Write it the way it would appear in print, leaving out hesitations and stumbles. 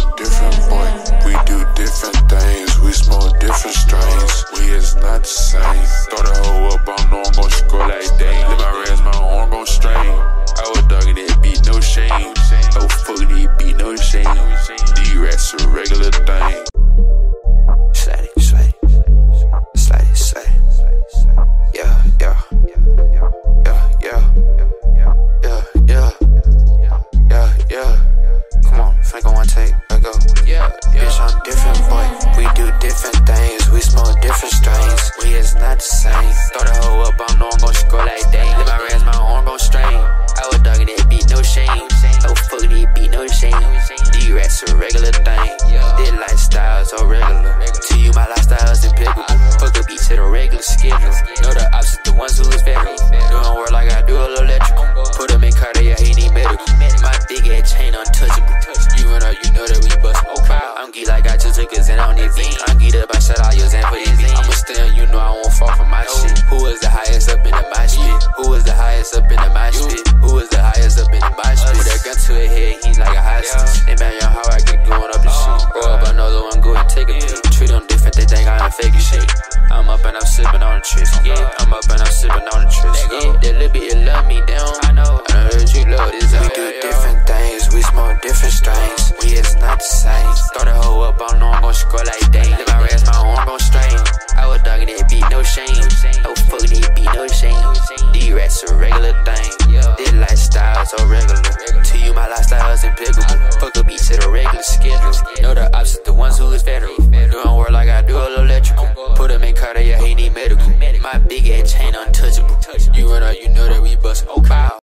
different, boy. We do different things, we smoke different strains. We is not the same. Throw the hoe up, I know I'm gon' score like dang. Let my rest, my arm gon' strain. I was dogging that beat, no shame. Oh fuck, these beat, no shame. These rats a regular thing. Slide it, slide it, slide it, slide it. Yeah, yeah, yeah, yeah, yeah, yeah, yeah. Come on, finna go one take, let go. Yeah, bitch, I'm different, boy. We do different things, we smoke different strains. We is not the same. Throw the hoe up, I know I'm gon' score like dang. Let my rest, my arm gon' strain. I was dogging that beat, no shame. Oh fuck, these beat, no shame. These rats a regular thing. This lifestyle so regular. To you, my lifestyle is impeccable. Fuck a beat to the regular schedule. Know the opposite, the ones who is federal. Doing work like I do a little electrical. Put him in cardiac, he need medical. My big ass chain untouchable. You run up, you know that we bust. I'm geek like I just took a Zen on this beat. I'm geeked up, I shut all your Zen for this beat. I'ma stand, you know I won't fall for my shit. Who is the highest up in the mosh pit? Who is the highest up in the mosh pit? Who is the highest up in the mosh pit? With that gun to her head, he's like a hostage. They man, how I get going up the shit. Roll up another one, go and take a pic. Treat them different, they think I'm faking shit. I'm up and I'm sipping on the tricks. Yeah, I'm up and I'm sipping on the tricks. Yeah, that little bit, you love me down. I know that you love this. We do different things, we smoke different strains. We is not the same. Throw the hoe up, I know I'm gon' score like dang. Let my rest, my arm gon' strain. I was dogging that beat, no shame. Oh fuck, these beat, no shame. These rats a regular thing. This lifestyle so regular. To you, my lifestyle is impeccable. Fuck a beat to the regular schedule. Know the opposite, the ones who is federal. Doing work like I do a little